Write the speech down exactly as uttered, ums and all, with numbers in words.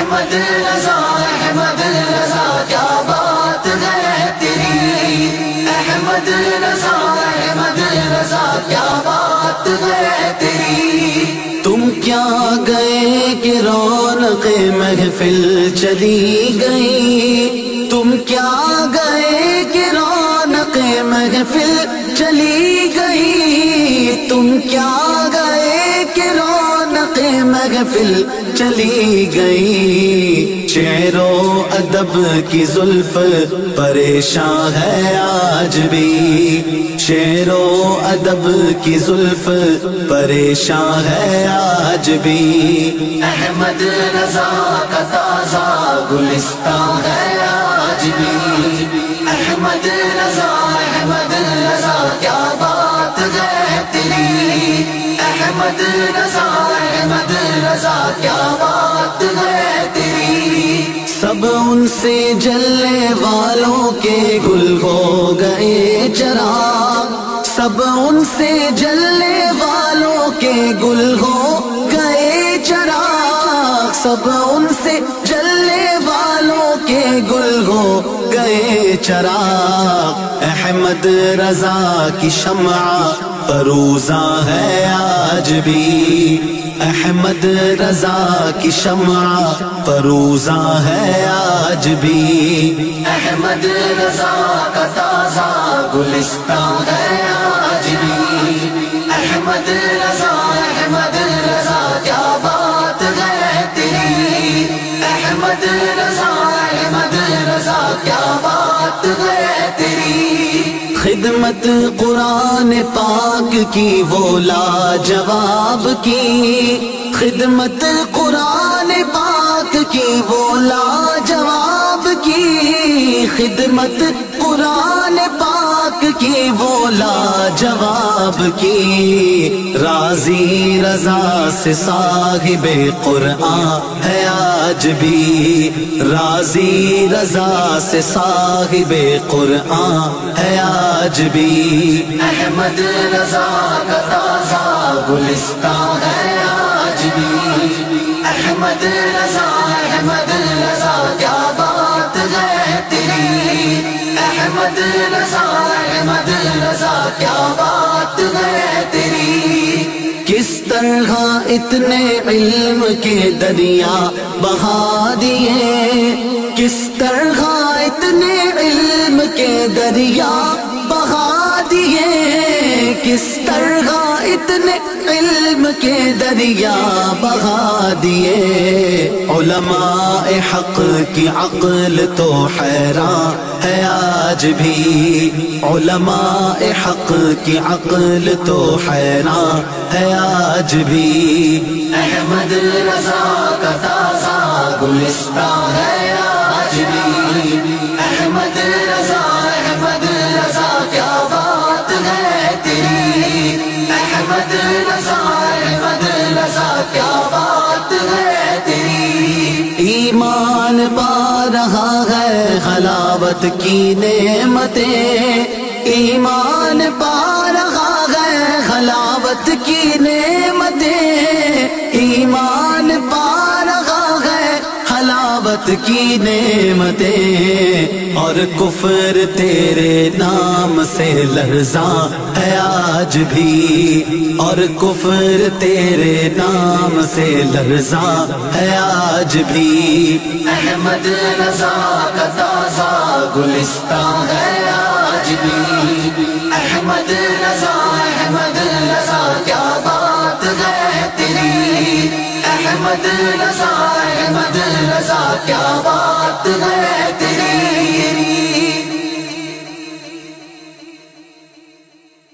احمد رضا احمد رضا کیا بات ہے تیری، احمد رضا احمد رضا کیا بات ہے تیری. تم کیا گئے کہ رونق محفل چلی گئی، تم کیا گئے کہ رونق محفل چلی گئی، تم کیا گئے کہ رونق محفل چلی گئی. شعر و ادب کی زلف پریشان ہے آج بھی، شعر و ادب کی زلف پریشان ہے آج بھی. احمد رضا کا تازہ گلستان ہے آج بھی، احمد رضا احمد رضا کیا بات ہے تیری، احمد رضا احمد رضا کیا بات ہے تیری. سب ان سے جلنے والوں کے گل ہو گئے چراغ، سب ان سے جلنے والوں کے گل ہو گئے چراغ، سب ان سے جلنے والوں کے گل ہو گئے چراغ. احمد رضا کی شمع فروزاں ہے آج بھی، احمد رضا کی شمع فروزاں ہے آج بھی. احمد رضا کا تازہ گلستان ہے آج بھی، احمد رضا احمد رضا کیا بات ہے تیری، احمد رضا احمد رضا کیا بات ہے تیری. خدمت قرآن پاک کی وہ لاجواب کی، خدمت قرآن پاک کی وہ لاجواب کی، خدمت قرآن پاک کی وہ لاجواب کی. راضی رضا سے صاحب قرآن ہے آج بھی، راضی رضا سے صاحب قرآن ہے آج بھی. احمد رضا کا تازہ گلستان ہے آج بھی، احمد رضا احمد رضا کیا بات ہے تیری، احمد رضا احمد رضا کیا بات ہے تیری. کس طرح اتنے علم کے دریا بہا دیے، کس طرح اتنے علم کے دریا بہا دیے، کس طرح اتنے علم کے دریا بہا دیے. علماء حق کی عقل تو حیران ہے آج بھی، علماء حق کی عقل تو حیران ہے آج بھی. احمد رضا کا تازہ گلستان ہے آج بھی، احمد رضا احمد رضا کیا بات ہے تیری، احمد رضا احمد رضا کیا بات ہے تیری. ایمان پا رہا ہے حلاوت کی نعمتیں، ایمان پا رہا ہے حلاوت کی نعمتیں، ایمان پا رہا ہے حلاوت کی نعمتیں. اور کفر تیرے نام سے لرزاں ہے آج بھی، اور کفر تیرے نام سے لرزاں ہے آج بھی. احمد رضا کا تازہ گلستان ہے آج بھی، احمد رضا احمد